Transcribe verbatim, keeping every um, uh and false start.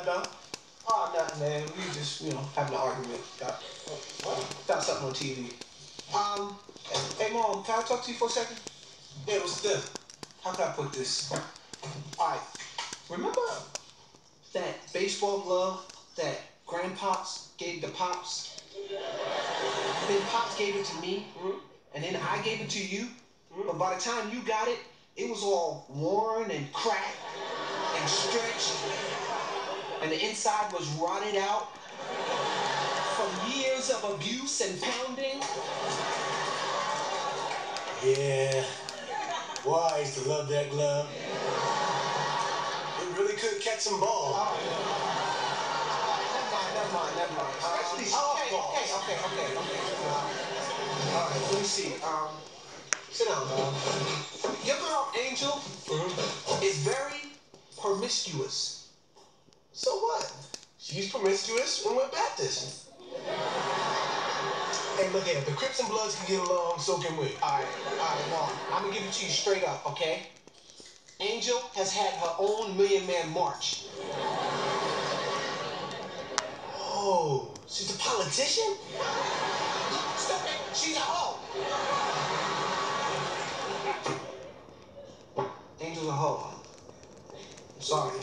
though? Oh, nothing, man. We just, you know, having an argument. Got, what? Found something on T V. Um, hey, Mom, can I talk to you for a second? Yeah, what's this? How can I put this? All right. Remember that baseball glove that Grandpops gave the Pops? Then Pops gave it to me, mm-hmm. and then I gave it to you. Mm-hmm. But by the time you got it, it was all worn and cracked and stretched, and the inside was rotted out from years of abuse and pounding. Yeah. Boy, I used to love that glove. It really could catch some balls. All right. Never mind, never mind, never mind. Especially um, okay, softballs. okay, okay, okay, okay. Uh, all right, let me see. Um, sit down, man. Your girl, Angel, mm-hmm. is very promiscuous. So what? She's promiscuous and we're Baptist. Hey, look here. The Crips and Bloods can get along, so can we. All right, all right, well, I'm going to give it to you straight up, okay? Angel has had her own Million Man March. Oh, she's a politician? Stupid, she's a hoe. Angel's a hoe. I'm sorry.